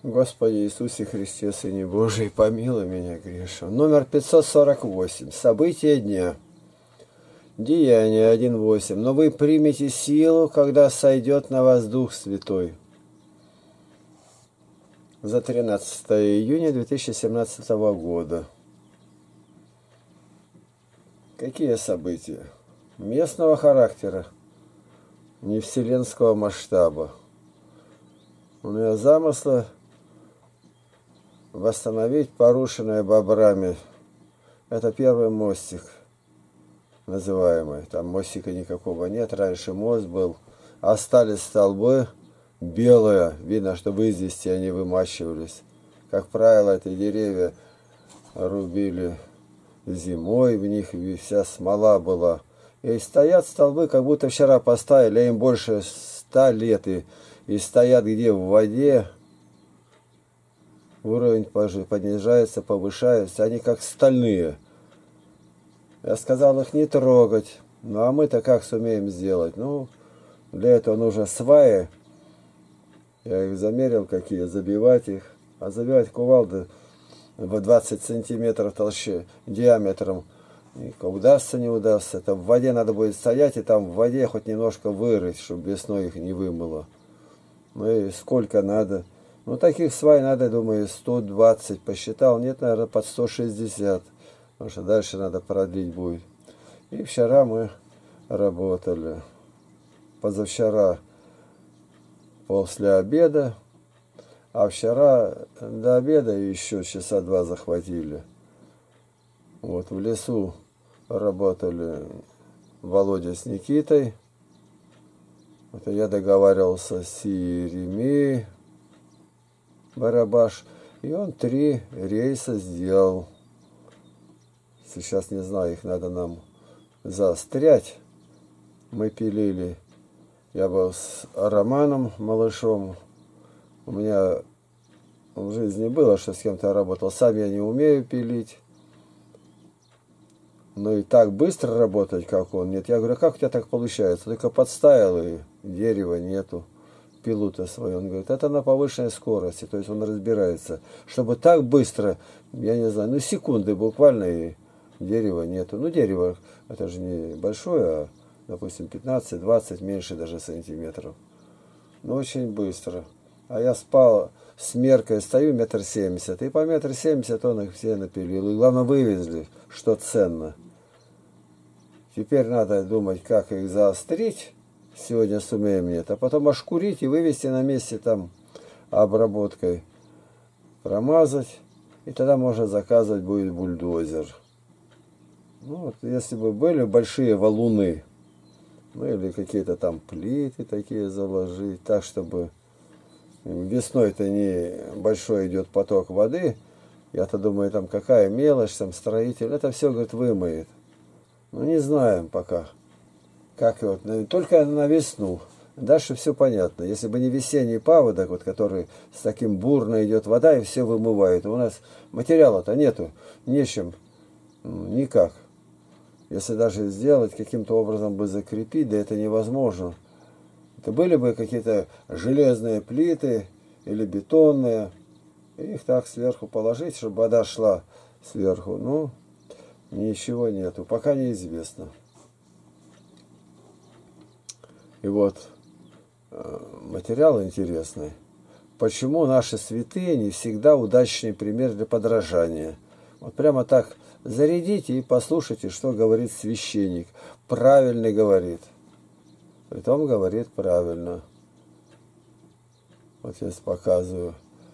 Господи Иисусе Христе, Сыне Божий, помилуй меня грешного. Номер 548. События дня. Деяние 1.8. Но вы примете силу, когда сойдет на вас Дух Святой. За 13 июня 2017 года. Какие события? Местного характера, не вселенского масштаба. У меня замыслы восстановить порушенное бобрами. Это первый мостик, называемый. Там мостика никакого нет. Раньше мост был. Остались столбы белые. Видно, что в извести они вымачивались. Как правило, эти деревья рубили зимой. В них вся смола была. И стоят столбы, как будто вчера поставили. Им больше 100 лет. И стоят где в воде. Уровень понижается, повышается. Они как стальные. Я сказал их не трогать. Ну а мы-то как сумеем сделать? Ну, для этого нужно сваи. Я их замерил, какие, забивать их. А забивать кувалды в 20 сантиметров толще, диаметром. И удастся, не удастся. Это в воде надо будет стоять, и там в воде хоть немножко вырыть, чтобы весной их не вымыло. Ну и сколько надо. Ну, таких свай надо, думаю, 120 посчитал. Нет, наверное, под 160. Потому что дальше надо продлить будет. И вчера мы работали. Позавчера после обеда. А вчера до обеда еще часа 2 захватили. Вот в лесу работали Володя с Никитой. Это я договаривался с Иеремией Барабаш, и он 3 рейса сделал. Сейчас не знаю, их надо нам заострять. Мы пилили. Я был с Романом Малышом. У меня в жизни было, что с кем-то работал. Сам я не умею пилить. Но и так быстро работать, как он, нет. Я говорю, как у тебя так получается? Только подставил, и дерева нету. Пилу-то свою. Он говорит, это на повышенной скорости. То есть он разбирается. Чтобы так быстро, я не знаю, ну секунды буквально, и дерева нету. Ну дерево, это же не большое, а, допустим, 15-20, меньше даже сантиметров. Ну очень быстро. А я спал с меркой, стою 1,70 м. И по 1,70 м он их все напилил. И главное вывезли, что ценно. Теперь надо думать, как их заострить. Сегодня сумеем, нет. А потом ошкурить и вывести на месте там обработкой. Промазать. И тогда можно заказывать будет бульдозер. Ну вот, если бы были большие валуны. Ну или какие-то там плиты такие заложить. Так, чтобы весной-то не большой идет поток воды. Я-то думаю, там какая мелочь, там строитель. Это все, говорит, вымоет. Ну не знаем пока. Как вот, только на весну. Дальше все понятно. Если бы не весенний паводок, вот, который с таким бурно идет вода и все вымывает. У нас материала-то нету. Нечем. Никак. Если даже сделать, каким-то образом бы закрепить, да это невозможно. Это были бы какие-то железные плиты или бетонные. И их так сверху положить, чтобы вода шла сверху. Ну, ничего нету. Пока неизвестно. И вот материал интересный. Почему наши святые не всегда удачный пример для подражания? Вот прямо так зарядите и послушайте, что говорит священник. Правильно говорит. Притом говорит правильно. Вот я показываю.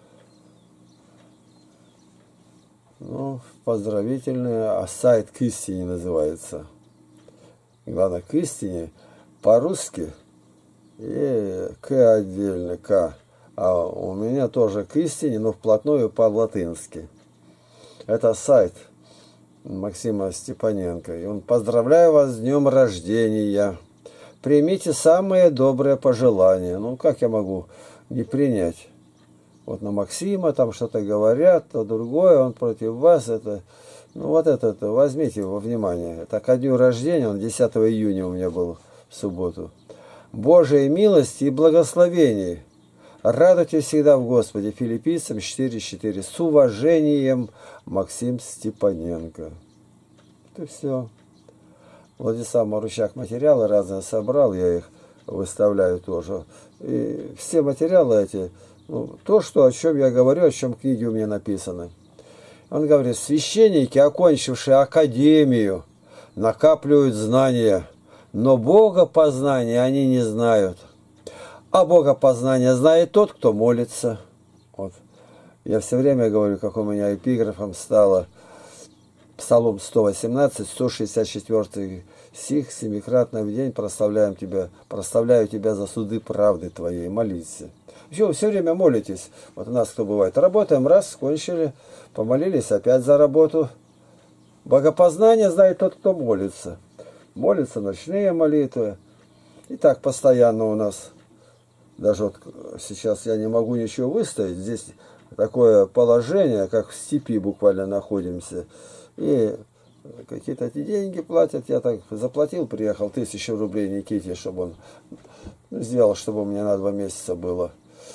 Ну, поздравительные, а сайт к истине называется. Главное, к истине по-русски и к отдельно, к. А у меня тоже к истине, но вплотную по-латынски. Это сайт Максима Степаненко. И он: поздравляю вас с днем рождения. Примите самые добрые пожелания. Ну, как я могу не принять? Вот на Максима там что-то говорят, а другое, он против вас. Это, ну, вот это возьмите во внимание. Это ко дню рождения, он 10 июня у меня был в субботу. Божией милости и благословений Радуйтесь всегда в Господе. Филиппийцам 4:4. С уважением, Максим Степаненко. Это все. Владислав Марущак материалы разные собрал, я их выставляю тоже. И все материалы эти, ну, то, что, о чем я говорю, о чем книги у меня написаны. Он говорит, священники, окончившие академию, накапливают знания, но богопознания они не знают. А богопознание знает тот, кто молится. Вот. Я все время говорю, как у меня эпиграфом стало Псалом 118, 164 стих, семикратно в день прославляю тебя за суды правды твоей, молись. Еще вы все время молитесь. Вот у нас кто бывает. Работаем, раз, кончили, помолились опять за работу. Богопознание знает тот, кто молится. Молятся ночные молитвы. И так постоянно у нас. Даже вот сейчас я не могу ничего выставить. Здесь такое положение, как в степи буквально находимся. И какие-то эти деньги платят. Я так заплатил, приехал 1000 рублей Никите, чтобы он сделал, чтобы у меня на 2 месяца было.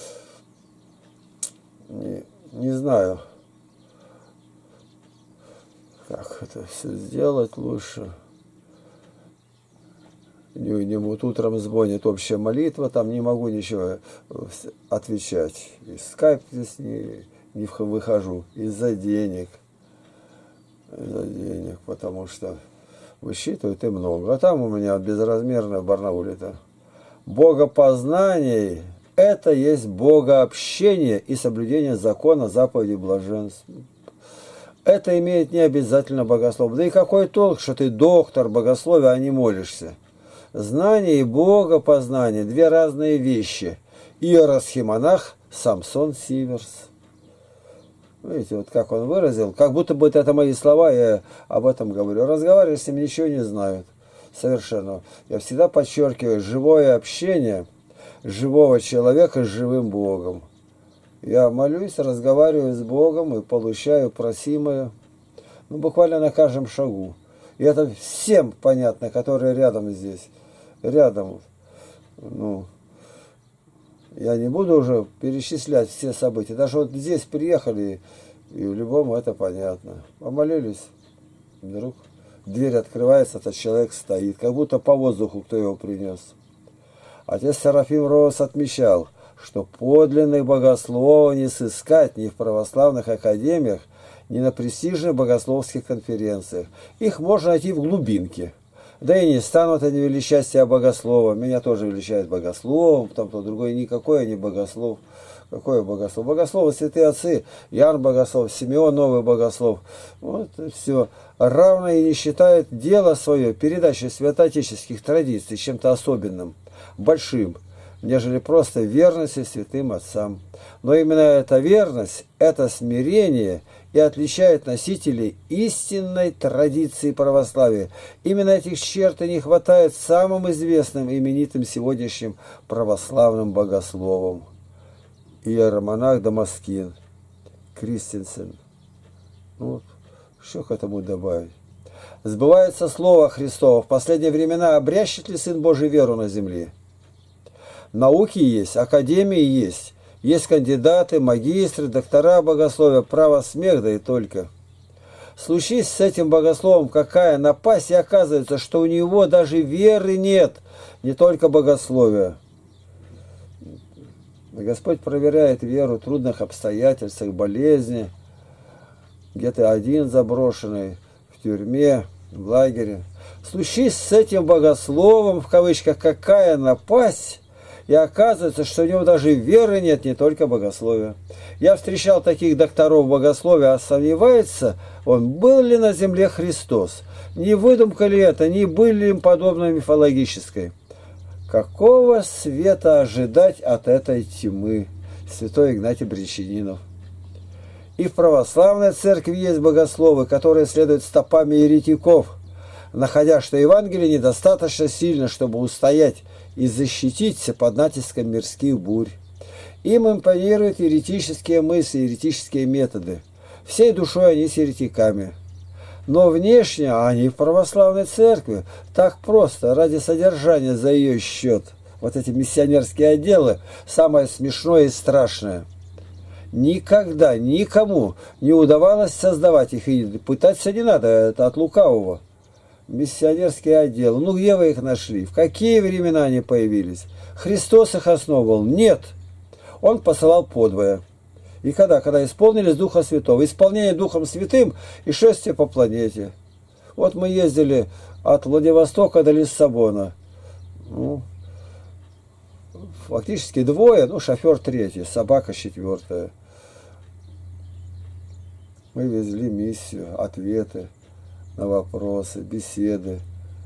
Не знаю, как это все сделать лучше. Вот утром звонит общая молитва, там не могу ничего отвечать. И скайп здесь не выхожу из-за денег. Потому что высчитывают и много. А там у меня безразмерно в Барнауле-то. Богопознание – это есть богообщение и соблюдение закона, заповедей, блаженств. Это имеет не обязательно богослов. Да и какой толк, что ты доктор богословия, а не молишься? Знание и богопознание – 2 разные вещи. Иеросхимонах Самсон Сиверс. Видите, вот как он выразил, как будто бы это мои слова, я об этом говорю. Разговариваю с ним, ничего не знают. Совершенно. Я всегда подчеркиваю, живое общение живого человека с живым Богом. Я молюсь, разговариваю с Богом и получаю просимое, буквально на каждом шагу. И это всем понятно, которые рядом здесь. Рядом. Я не буду уже перечислять все события. Даже вот здесь приехали, и любому это понятно. Помолились, вдруг дверь открывается, этот человек стоит, как будто по воздуху кто его принес. Отец Серафим Роос отмечал, что подлинных богословов не сыскать ни в православных академиях, ни на престижных богословских конференциях. Их можно найти в глубинке. Да и не станут они величать себя богословом. Меня тоже величают богословом, там кто другой, никакой я не богослов. Какой богослов? Богословы святые отцы, Иоанн богослов, Симеон новый богослов. Вот и все. Равно и не считают дело свое, передачи святоотеческих традиций чем-то особенным, большим, нежели просто верности святым отцам. Но именно эта верность, это смирение и отличает носителей истинной традиции православия. Именно этих черт и не хватает самым известным именитым сегодняшним православным богословом. Иеромонах Дамаскин, Кристенсен. Что к этому добавить? Сбывается слово Христово. В последние времена обрящет ли Сын Божий веру на земле? Науки есть, академии есть. Есть кандидаты, магистры, доктора богословия, право смех, да и только. Случись с этим богословом какая напасть, и оказывается, что у него даже веры нет, не только богословия. Господь проверяет веру в трудных обстоятельствах, болезни, где-то один заброшенный, в тюрьме, в лагере. Случись с этим богословом, в кавычках, какая напасть, и оказывается, что у него даже веры нет, не только богословия. Я встречал таких докторов богословия, а сомневается, он был ли на земле Христос. Не выдумка ли это, не были ли им подобной мифологической. Какого света ожидать от этой тьмы? Святой Игнатий Брянчанинов. И в православной церкви есть богословы, которые следуют стопами еретиков, находя, что Евангелие недостаточно сильно, чтобы устоять и защититься под натиском мирских бурь. Им импонируют еретические мысли, еретические методы. Всей душой они с еретиками. Но внешне они в православной церкви так просто, ради содержания за ее счет. вот эти миссионерские отделы, самое смешное и страшное. Никогда никому не удавалось создавать их, и пытаться не надо, это от лукавого. Миссионерские отделы, ну где вы их нашли? В какие времена они появились? Христос их основывал? Нет. Он посылал подвое. И когда исполнились Духа Святого, исполнение Духом Святым и шествие по планете. Вот мы ездили от Владивостока до Лиссабона. Ну, фактически двое, ну, шофер третий, собака четвертая. Мы везли миссию, ответы на вопросы, беседы.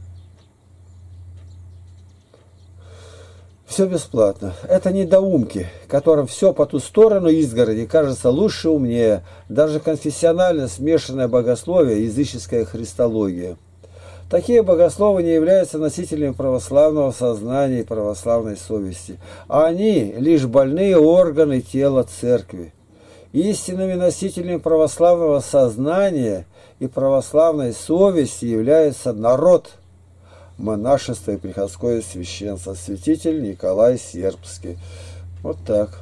Все бесплатно. Это недоумки, которым все по ту сторону изгороди кажется лучше, умнее. Даже конфессионально смешанное богословие, языческая христология. Такие богословы не являются носителями православного сознания и православной совести. Они лишь больные органы тела церкви. Истинными носителями православного сознания и православной совести является народ, монашество и приходское священство, святитель Николай Сербский. Вот так.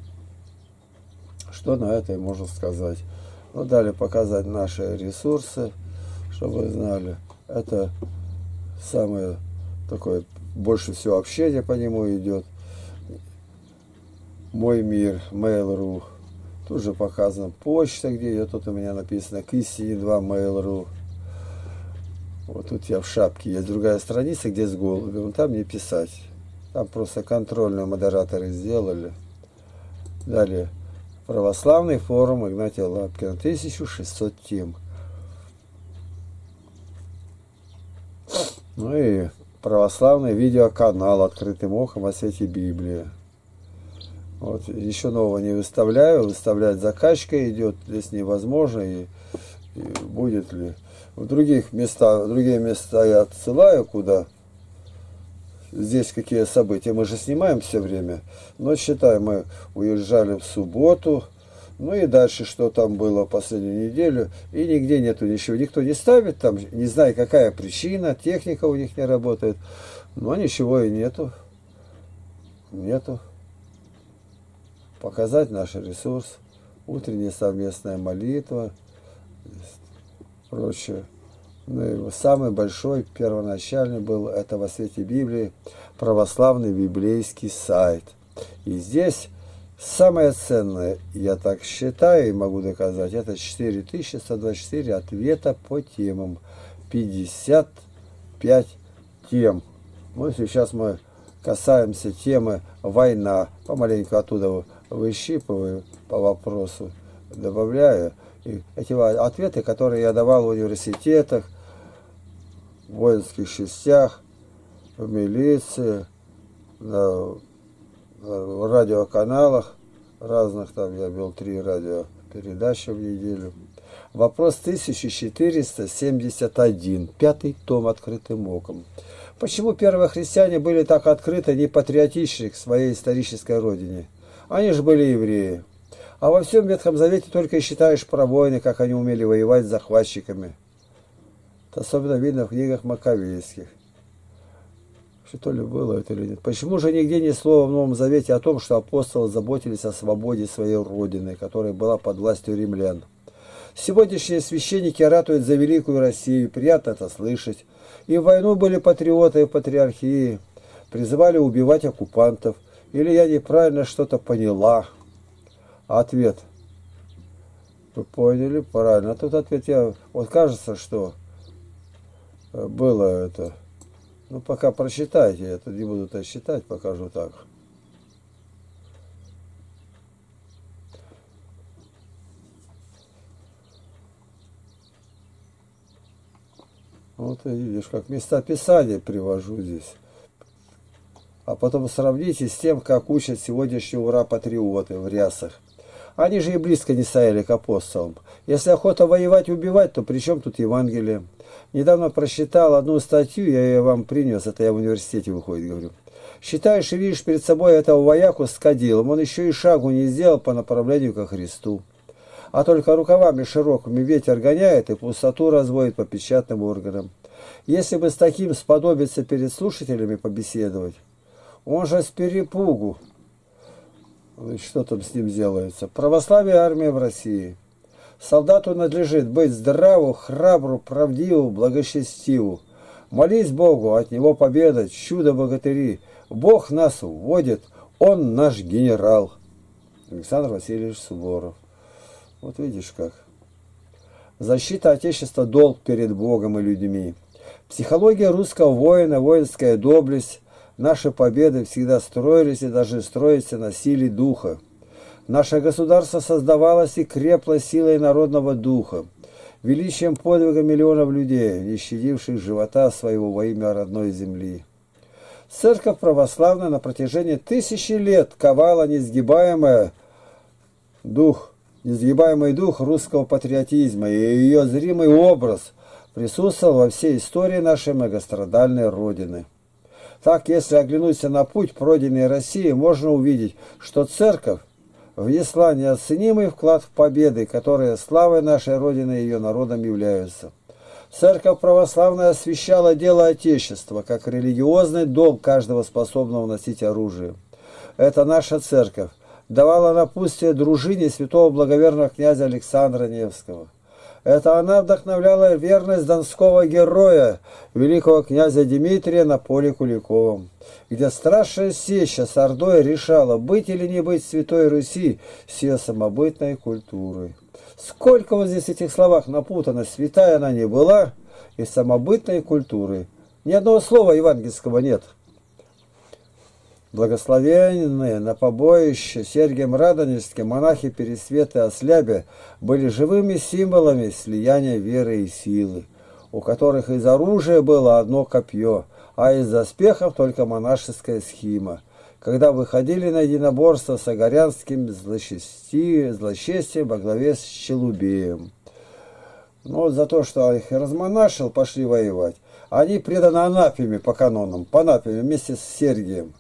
Что на это можно сказать? Ну, далее показать наши ресурсы, чтобы вы знали. Это самое такое, больше всего общения по нему идет. Мой мир, Mail.ru. Тут же показана почта, где идет. Тут у меня написано к истине 2 Mail.ru. Вот тут я в шапке. Есть другая страница, где с голубем. Там не писать. Там просто контрольные модераторы сделали. Далее. Православный форум Игнатия Лапкина. 1600 тем. Ну и православный видеоканал «Открытым ухом» о свете Библии. Вот, еще нового не выставляю. Выставлять заказчика идет. Здесь невозможно. И будет ли. В другие места я отсылаю, куда. Здесь какие события. Мы же снимаем все время. Но считай, мы уезжали в субботу. Ну и дальше, что там было последнюю неделю. И нигде нету ничего. Никто не ставит там. Не знаю, какая причина. Техника у них не работает. Но ничего и нету. Нету. Показать наш ресурс. Утренняя совместная молитва. Прочее. Ну и самый большой, первоначальный был это во свете Библии, православный библейский сайт. И здесь самое ценное, я так считаю и могу доказать, это 4124 ответа по темам. 55 тем. Ну, сейчас мы касаемся темы война. Помаленьку оттуда выщипываю по вопросу, добавляю. И эти ответы, которые я давал в университетах, в воинских частях, в милиции, в радиоканалах разных, там я вел 3 радиопередачи в неделю. Вопрос 1471, 5-й том «Открытым оком». Почему первые христиане были так открыты, не патриотичны к своей исторической родине? Они же были евреи. А во всем Ветхом Завете только и считаешь про войны, как они умели воевать с захватчиками. Это особенно видно в книгах Маковейских. Что ли было это или нет? Почему же нигде ни слова в Новом Завете о том, что апостолы заботились о свободе своей родины, которая была под властью римлян? Сегодняшние священники ратуют за великую Россию, приятно это слышать. И в войну были патриоты в патриархии, призывали убивать оккупантов. Или я неправильно что-то поняла? Ответ. Вы поняли? Правильно. А тут ответ вот кажется, что было это. Ну, пока прочитайте. Я тут не буду это считать, покажу так. Вот видишь, как места Писания привожу здесь. А потом сравните с тем, как учат сегодняшние ура-патриоты в рясах. Они же и близко не стояли к апостолам. Если охота воевать и убивать, то при чем тут Евангелие? Недавно прочитал одну статью, я ее вам принес, это я в университете выходит, говорю. Считаешь и видишь перед собой этого вояку с кадилом, он еще и шагу не сделал по направлению ко Христу. А только рукавами широкими ветер гоняет и пустоту разводит по печатным органам. Если бы с таким сподобиться перед слушателями побеседовать, Он же с перепугу. Что там с ним делается? Православие армия в России. Солдату надлежит быть здраву, храбру, правдиву, благочестиву. Молись Богу, от Него победа, чудо-богатыри. Бог нас вводит, Он наш генерал. Александр Васильевич Суворов. Вот видишь как. Защита Отечества – долг перед Богом и людьми. Психология русского воина, воинская доблесть. Наши победы всегда строились и даже строятся на силе духа. Наше государство создавалось и крепло силой народного духа, величием подвига миллионов людей, не щадивших живота своего во имя родной земли. Церковь православная на протяжении тысячи лет ковала несгибаемый дух русского патриотизма, и ее зримый образ присутствовал во всей истории нашей многострадальной Родины. Так, если оглянуться на путь пройденной России, можно увидеть, что Церковь внесла неоценимый вклад в победы, которые славой нашей Родины и ее народом являются. Церковь православная освящала дело Отечества, как религиозный долг каждого способного носить оружие. Это наша Церковь давала напутствие дружине святого благоверного князя Александра Невского. Это она вдохновляла верность донского героя, великого князя Дмитрия на поле Куликовом, где страшная сеча с Ордой решала, быть или не быть Святой Руси с ее самобытной культурой. Сколько вот здесь в этих словах напутано, святая она не была, и самобытной культуры. Ни одного слова евангельского нет. Благословенные на побоище Сергием Радонежским монахи Пересвет и Ослябе были живыми символами слияния веры и силы, у которых из оружия было одно копье, а из доспехов только монашеская схима, когда выходили на единоборство с огорянским злосчастьем во главе с Челубеем. Но вот за то, что их размонашил, пошли воевать, они преданы анафеме по канонам, по анафеме вместе с Сергием.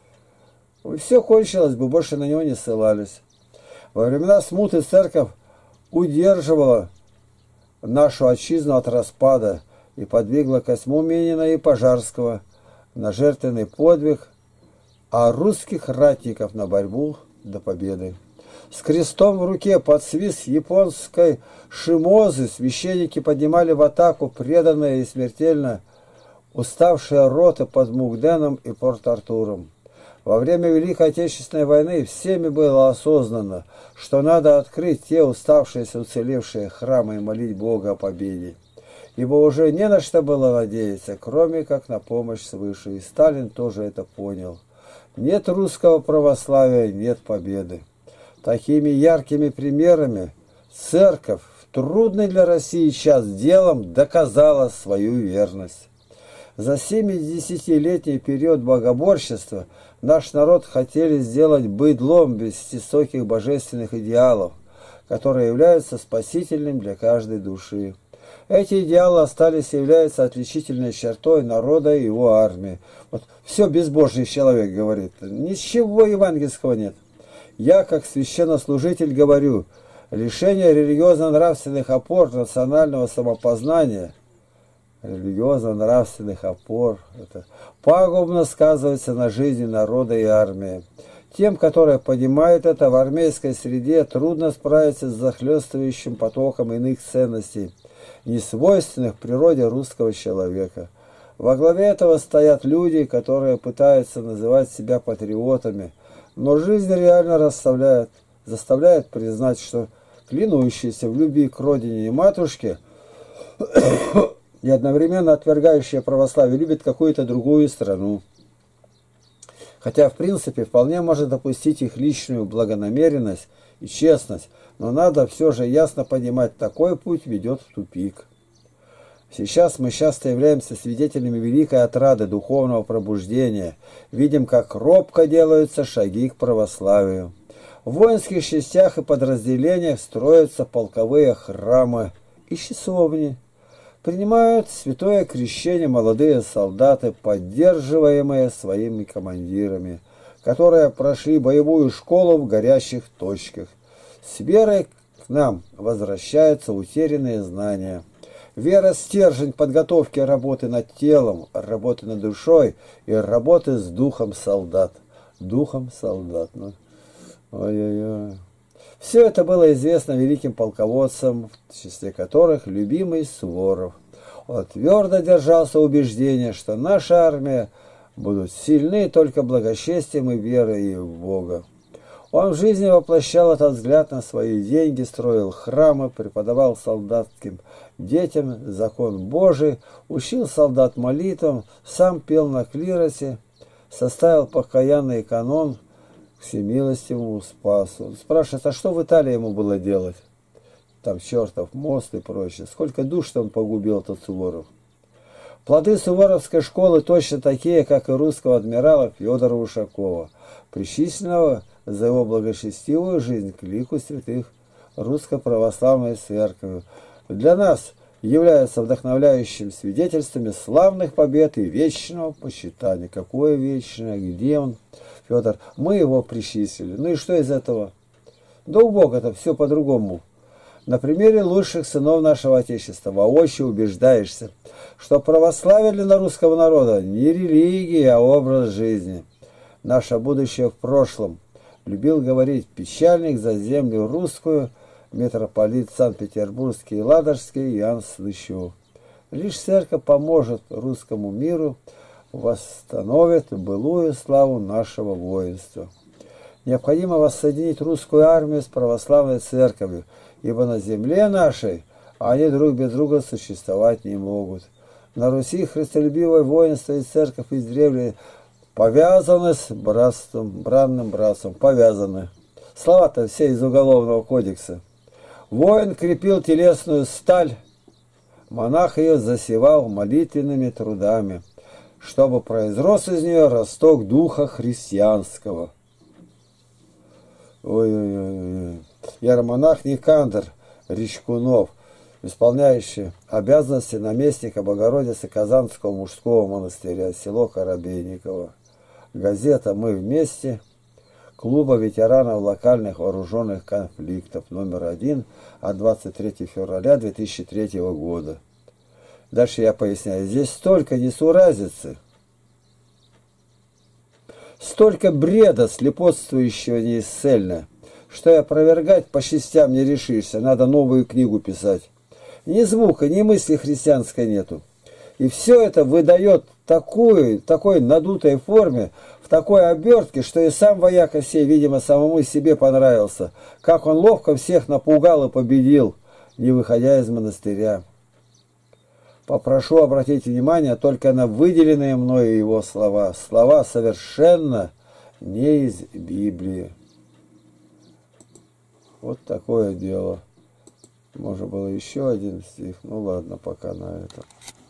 И все кончилось бы, больше на него не ссылались. Во времена смуты церковь удерживала нашу отчизну от распада и подвигла Косьму Минина и Пожарского на жертвенный подвиг, а русских ратников на борьбу до победы. С крестом в руке под свист японской шимозы священники поднимали в атаку преданные и смертельно уставшие роты под Мугденом и Порт-Артуром. Во время Великой Отечественной войны всеми было осознано, что надо открыть те уставшиеся уцелевшие храмы и молить Бога о победе. Ибо уже не на что было надеяться, кроме как на помощь свыше, и Сталин тоже это понял. Нет русского православия, нет победы. Такими яркими примерами церковь в трудный для России час делом доказала свою верность. За 70-летний период богоборчества наш народ хотели сделать быдлом без высоких божественных идеалов, которые являются спасительным для каждой души. Эти идеалы остались и являются отличительной чертой народа и его армии. Вот все безбожный человек говорит, ничего евангельского нет. Я, как священнослужитель, говорю, лишение религиозно-нравственных опор национального самопознания, религиозно-нравственных опор, это пагубно сказывается на жизни народа и армии. Тем, которые понимают это, в армейской среде трудно справиться с захлестывающим потоком иных ценностей, несвойственных природе русского человека. Во главе этого стоят люди, которые пытаются называть себя патриотами, но жизнь реально заставляет признать, что клянущиеся в любви к родине и матушке и одновременно отвергающие православие любят какую-то другую страну. Хотя, в принципе, вполне может допустить их личную благонамеренность и честность, но надо все же ясно понимать, такой путь ведет в тупик. Сейчас мы часто являемся свидетелями великой отрады духовного пробуждения, видим, как робко делаются шаги к православию. В воинских частях и подразделениях строятся полковые храмы и часовни. Принимают святое крещение молодые солдаты, поддерживаемые своими командирами, которые прошли боевую школу в горящих точках. С верой к нам возвращаются утерянные знания. Вера – стержень подготовки работы над телом, работы над душой и работы с духом солдат. Духом солдат. Ну, ой-ой-ой. Все это было известно великим полководцам, в числе которых любимый Суворов. Он твердо держался убеждения, что наша армия будут сильны только благочестием и верой в Бога. Он в жизни воплощал этот взгляд на свои деньги, строил храмы, преподавал солдатским детям закон Божий, учил солдат молитвам, сам пел на клиросе, составил покаянный канон всемилостивому Спасу. Спрашивает, а что в Италии ему было делать? Там чертов мост и прочее. Сколько душ-то он погубил, этот Суворов. Плоды суворовской школы точно такие, как и русского адмирала Федора Ушакова, причисленного за его благочестивую жизнь к лику святых Русской Православной Церкви. Для нас являются вдохновляющими свидетельствами славных побед и вечного почитания. Какое вечное, где он, Федор? Мы его причислили. Ну и что из этого? Да у Бога-то все по-другому. На примере лучших сынов нашего Отечества воочию убеждаешься, что православие для русского народа не религия, а образ жизни. Наше будущее в прошлом. Любил говорить печальник за землю русскую, митрополит Санкт-Петербургский и Ладожский Иоанн Слыщев. Лишь церковь поможет русскому миру, восстановит былую славу нашего воинства. Необходимо воссоединить русскую армию с православной церковью, ибо на земле нашей они друг без друга существовать не могут. На Руси христолюбивое воинство и церковь издревле повязаны с братством, бранным братством, повязаны. Слова-то все из Уголовного кодекса. Воин крепил телесную сталь, монах ее засевал молитвенными трудами, чтобы произрос из нее росток духа христианского. Ой-ой-ой. Иеромонах Никандр Речкунов, исполняющий обязанности наместника Богородицы Казанского мужского монастыря, село Коробейниково. Газета «Мы вместе», клуба ветеранов локальных вооруженных конфликтов, номер 1 от 23 февраля 2003 года. Дальше я поясняю. Здесь столько несуразицы, столько бреда, слепотствующего неисцельно, что и опровергать по частям не решишься, надо новую книгу писать. Ни звука, ни мысли христианской нету. И все это выдает такой надутой форме, в такой обертке, что и сам вояка сей, видимо, самому себе понравился, как он ловко всех напугал и победил, не выходя из монастыря. Попрошу обратить внимание только на выделенные мною его слова. Слова совершенно не из Библии. Вот такое дело. Можно было еще один стих. Ну ладно, пока на этом.